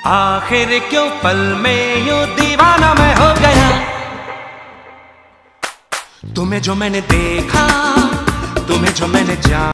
आखिर क्यों पल में यूं दीवाना मैं हो गया। तुम्हें जो मैंने देखा, तुम्हें जो मैंने जाना।